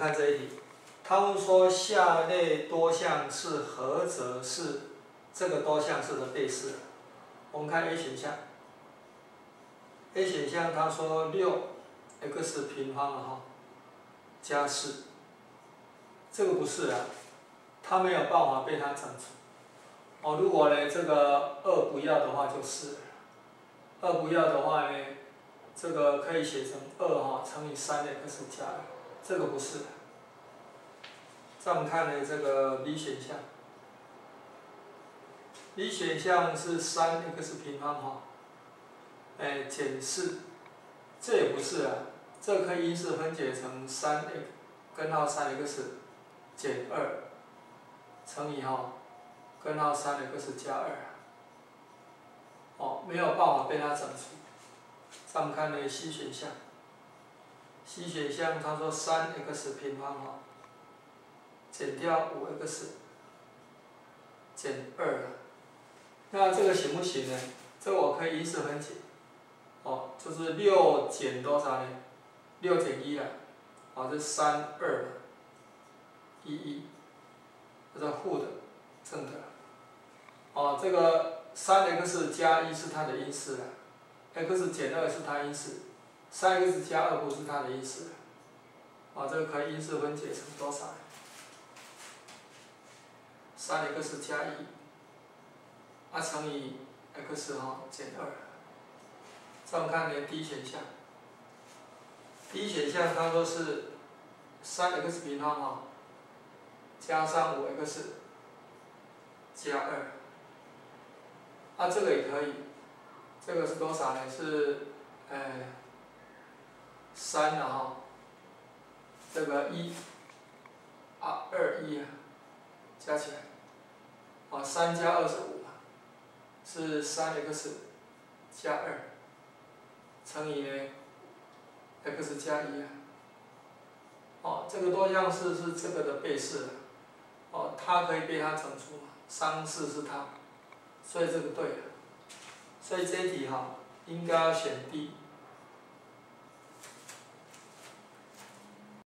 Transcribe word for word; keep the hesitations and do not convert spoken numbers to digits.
看这一题，他问说下列多项式何则是这个多项式的倍式？我们看 A 选项 ，A 选项他说六 x 平方哈加四，这个不是啊，它没有办法被它整除。哦，如果呢这个二不要的话就是了，二不要的话呢，这个可以写成二哈乘以三 x 加二，这个不是。再我们看呢这个 B 选项 ，B 选项是三 x 平方哈，哎减四，这也不是啊，这可以因式分解成三 x 根号三 x 减二乘以哈根号三 x 加二，哦没有办法被它整除。再我们看呢 C 选项 ，C 选项他说三 x 平方哈。减掉五 x 减二，那这个行不行呢？这个我可以因式分解，哦，就是六减多少呢？六减一啊，哦，这三二一一，这是负的，正的，哦，这个三 x 加一是它的因式了 ，x 减二是它因式，三 x 加二不是它的因式，哦，这个可以因式分解成多少呢？三 x 加一，啊乘以 x 哈减二，再我们看呢 D 选项 ，D 选项它说是三 x 平方哈加上五 x 加二，啊这个也可以，这个是多少呢？是呃三了哈，这个一啊二一啊加起来。啊，三加二是五嘛，是三 x 加二乘以呢 x 加一啊。哦，这个多项式是这个的倍式，哦，它可以被它整除嘛，商式是它，所以这个对了。所以这一题哈，应该要选 D。